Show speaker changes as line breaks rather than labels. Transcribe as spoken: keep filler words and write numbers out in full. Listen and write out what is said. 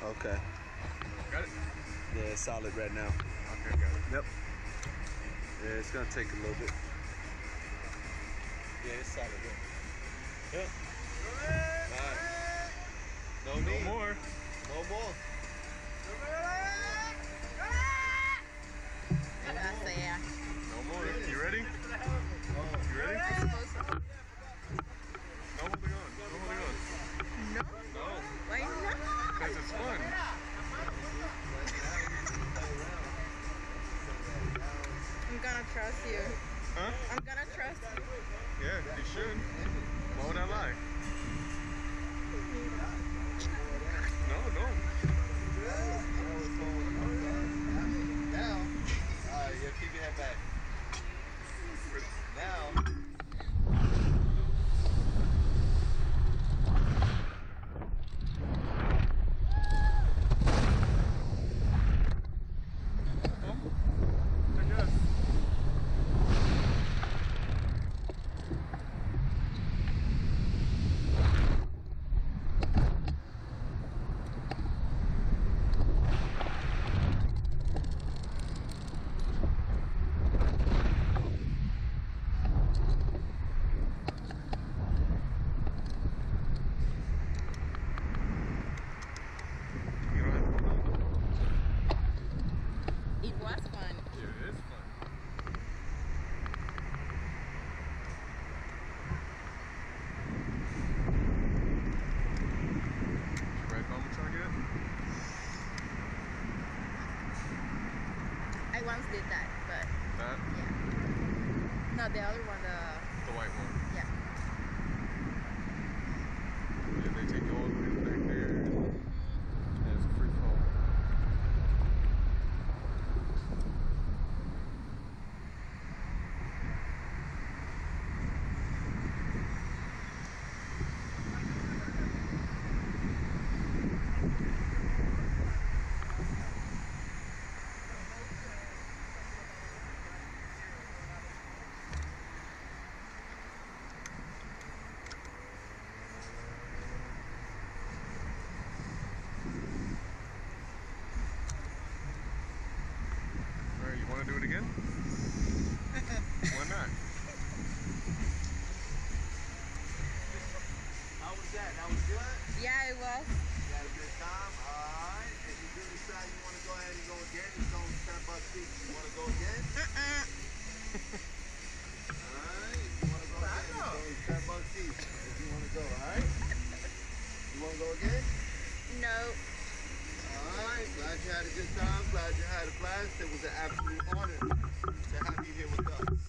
Okay.
Got it?
Yeah, it's solid right now.
Okay, got it.
Yep. Yeah, it's gonna take a little bit. Yeah, it's solid. Right? Yep. Alright. No need.
No more.
No more.
I say yeah.
No more. You ready? You ready? No holding on. No holding on.
No?
No.
Why not?
Because it's fun.
I'm gonna trust you.
Huh?
I'm gonna trust you.
Yeah, you should. Why would I lie? No, no.
Now, alright, yeah, keep your head back. Now.
I once did that, but
That?
yeah. No, the other one, the
The white one.
Yeah.
Yeah, they take you all the way back there. And it's a free fall. Alright, you want to do it again? Why not?
How was that? That was good?
Yeah, it was.
You had a good time? Alright. If you do decide you want to go ahead and go again, it's only ten bucks each. You want to go again?
Uh-uh.
Alright. If you want to go again, it's only ten bucks each. If you want to go, alright? You want to go again?
No.
Alright. Glad you had a good time. Glad you had a blast. It was an absolute honor to have you here with us.